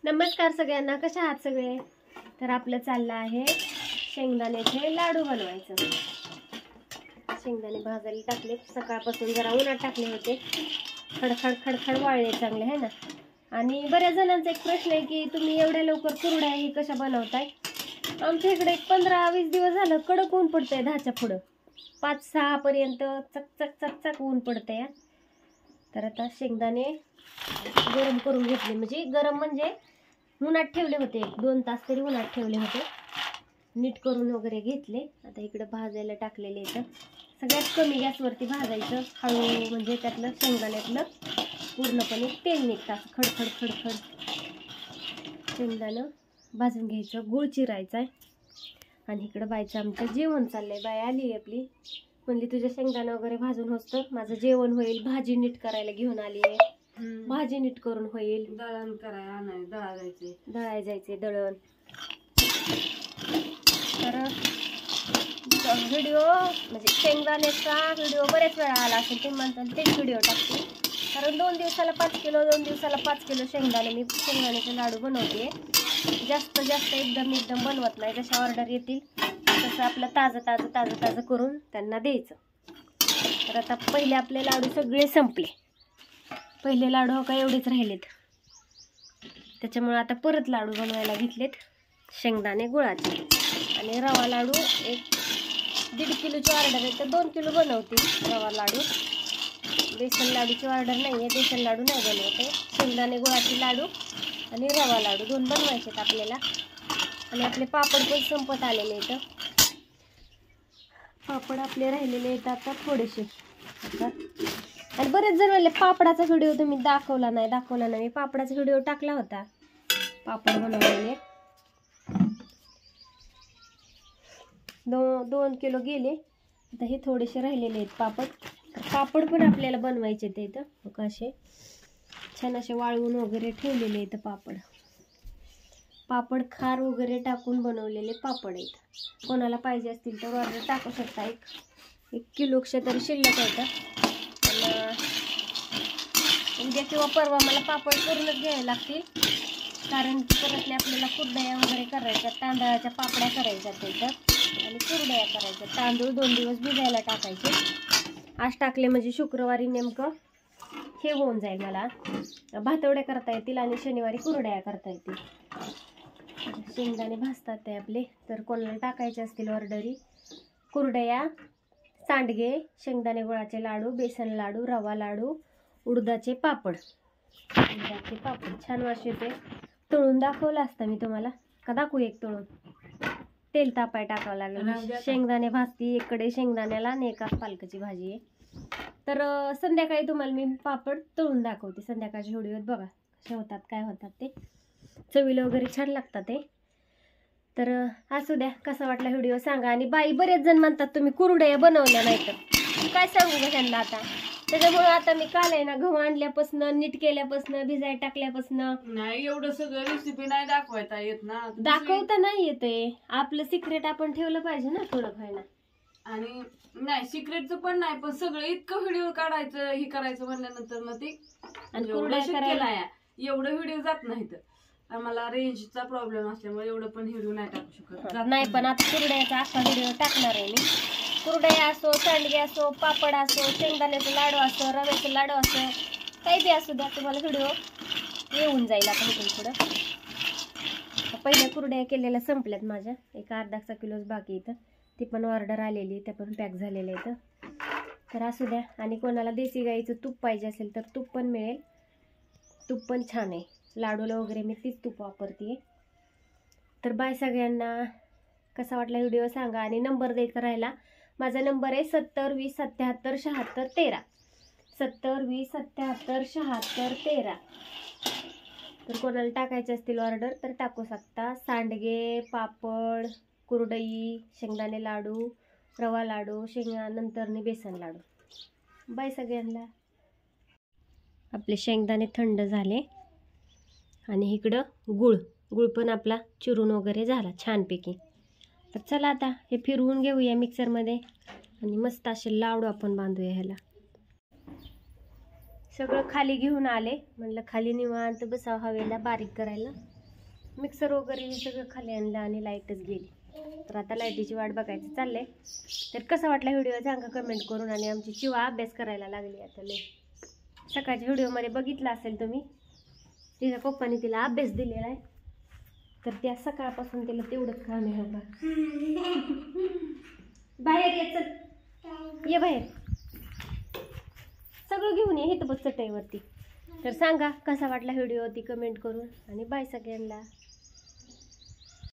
नमस्कार सगळ्यांना, कशा आहात सगळे? तर आपलं चाललं आहे शेंगदाण्याचे लाडू बनवायचं. शेंगदाणे भाजायला टाकले, सकाळपासून जरा उन्हात टाकले होते. खडखड खडखड वाळले चांगले आहे ना. आणि बऱ्याच जणांचा एक प्रश्न आहे की तुम्ही एवढ्या लवकर कुरड्या ही कशा बनवताय? आमच्या इकडे 15-20 दिवस झालं कडक ऊन पडतंय, 10च्या पुढं 5-6 पर्यंत चक चक चक चक ऊन पडतंय. तर आता शेंगदाणे गरम करून घेतले, म्हणजे गरम म्हणजे उन्हात ठेवले होते, 2 तास तरी उन्हात ठेवले होते, नीट करून वगैरे घेतले. आता इकडे भाजायला टाकलेले आहेत. सगळ्यात कमी गॅसवरती भाजायचं, हळू, म्हणजे त्यातलं शेंगदाण्यातलं पूर्णपणे तेल निघतं. खडखड खडखड शेंगदाणं भाजून घ्यायचं. गूळ चिरायचा आहे. आणि इकडं बायचं आमचं जेवण चाललंय. बाय आली आपली, म्हणली तुझ्या शेंगदाणं वगैरे भाजून होतं माझं जेवण होईल. भाजी नीट करायला घेऊन आली आहे. भाजी नीट करून होईल. दळण करायला दळाय जायचे दळण. तर व्हिडिओ म्हणजे शेंगदाण्याचा व्हिडिओ बरेच वेळा आला असेल, ते म्हणतात तेच व्हिडिओ टाकते. कारण 2 दिवसाला 5 किलो 2 दिवसाला 5 किलो शेंगदाणे मी शेंगदाण्याचे लाडू बनवते. जास्त एकदम बनवत नाही. जशा ऑर्डर येतील तसं आपलं ताजं करून त्यांना द्यायचं. तर आता पहिले आपले लाडू सगळे संपले. पहिले लाडू हो का एवढेच राहिलेत, त्याच्यामुळे आता परत लाडू बनवायला घेतलेत शेंगदाणे गुळाचे. आणि रवा लाडू 1.5 किलोची ऑर्डर आहे, तर 2 किलो बनवते रवा लाडू. बेसन लाडूची ऑर्डर नाही आहे, बेसन लाडू नाही बनवते. शेंगदाणे गुळाचे लाडू आणि रवा लाडू 2 बनवायचे आहेत आपल्याला. आणि आपले पापड पण संपत आलेले आहेत. पापड आपले राहिलेले आहेत आता थोडेसे. आता आणि बरेच जण म्हणले पापडाचा व्हिडिओ तुम्ही दाखवला नाही. मी पापडाचा व्हिडिओ टाकला होता, पापड बनवलेले. 2 किलो गेले. आता हे थोडेसे राहिलेले आहेत पापड. पापड पण आपल्याला बनवायचे ते इथं असे छान असे वाळवून वगैरे ठेवलेले आहेत पापड खार वगैरे टाकून बनवलेले पापड आहेत. कोणाला पाहिजे असतील तर ऑर्डर टाकू शकता. 1 किलोच्या तरी शिल्लक आहेत. उद्या किंवा परवा मला पापड पूर्णच घ्यावे लागतील, कारण की परत आपल्याला कुरडया वगैरे करायच्या, तांदळाच्या पापड्या करायच्या त्याच्यात आणि कुरडया करायच्या. तांदूळ 2 दिवस भिजायला टाकायचे. आज टाकले म्हणजे शुक्रवारी नेमकं हे होऊन जाईल, मला भातवड्या करता येतील आणि शनिवारी कुरड्या करता येतील. शेंगदाणे भाजतात ते आपले. तर कोणाला टाकायचे असतील ऑर्डरी, कुरडया, सांडगे, शेंगदाणे गुळाचे लाडू, बेसन लाडू, रवा लाडू, उडदाचे पापड छान वास येते. तळून दाखवलं असतं मी तुम्हाला, का दाखवू? एक तळून तेल तापाय टाकावं लागेल. शेंगदाणे भाजती एकडे शेंगदाण्याला आणि एका पालकाची भाजी आहे. तर संध्याकाळी तुम्हाला मी पापड तळून दाखवते. संध्याकाळच्या व्हिडिओत बघा कसे होतात, काय होतात ते. चवीला वगैरे छान लागतात ते. तर असू द्या, कसा वाटला व्हिडिओ सांगा. आणि बाई बरेच जण म्हणतात तुम्ही कुरड्या बनवल्या नाही, तर काय सांगू का त्यांना आता. त्याच्यामुळे आता मी काल आहे ना, गहू आणल्यापासून, नीट केल्यापासून, भिजाय टाकल्यापासून नाही एवढं सगळं रेसिपी नाही दाखवायता येत ना. दाखवता नाही येते. आपलं सिक्रेट आपण ठेवलं पाहिजे ना थोडं खायला. आणि नाही सिक्रेटचं पण नाही, पण सगळं इतकं व्हिडिओ काढायचं हे करायचं म्हणल्यानंतर मग ते आणि कुरड्या करायला एवढं व्हिडिओ जात नाहीत. आम्हाला रेंजचा प्रॉब्लेम असल्यामुळे एवढं पण व्हिडिओ नाही टाकू शकत नाही. पण आता कुरड्याचा अख्खा व्हिडिओ टाकणार आहे मी. कुरड्या असो, सांडगे असो, पापड असो, शेंगदाण्याचं लाडू असो, रव्याचं लाडू असो, काही बी असू द्या, तुम्हाला व्हिडिओ येऊन जाईल आता इथून पुढं. पहिल्या कुरड्या केलेल्या संपल्यात माझ्या, एक अर्धा किलोच बाकी इथं. ती पण ऑर्डर आलेली, त्या पण पॅक झालेल्या इथं. तर असू द्या. आणि कोणाला देशी गाईचं तूप पाहिजे असेल तर तूप पण मिळेल. तूप पण छान आहे. लाडूला वगैरे मी तीच तूप वापरते. तर बाय सगळ्यांना. कसा वाटला व्हिडिओ सांगा. आणि नंबर द्यायचा राहिला, माझा नंबर आहे 70 20 77 76 13. 70 20 77 76 13. तर कोणाला टाकायचे असतील ऑर्डर तर टाकू शकता. सांडगे, पापड, कुरडई, शेंगदाणे लाडू, रवा लाडू, नंतरनी बेसन लाडू. बाय सगळ्यांना. आपले शेंगदाणे थंड झाले. आणि इकडं गुळ पण आपला चिरून वगैरे झाला छानपैकी. तर चला आता हे फिरवून घेऊया मिक्सरमध्ये आणि मस्त असे लाडू आपण बांधूया. ह्याला सगळं खाली घेऊन आले, म्हणलं खाली निवांत बसावं हवेला बारीक करायला. मिक्सर वगैरे हे सगळं खाली आणलं आणि लाईटच गेली. तर आता लाईटीची वाट बघायचं चाललंय. तर कसा वाटला व्हिडिओ सांगा कमेंट करून. आणि आमची चिवा अभ्यास करायला लागली आता लय. सकाळच्या व्हिडिओमध्ये बघितला असेल तुम्ही, तिच्या पप्पाने तिला अभ्यास दिलेला आहे. तर त्या सकाळपासून तिला तेवढंच काम आहे बाबा. बाहेर ये, चल ये बाहेर, सगळं घेऊन ये. हे तर बघ चटईवरती. तर सांगा कसा वाटला व्हिडिओ ती कमेंट करून. आणि बाय सगळ्यांना.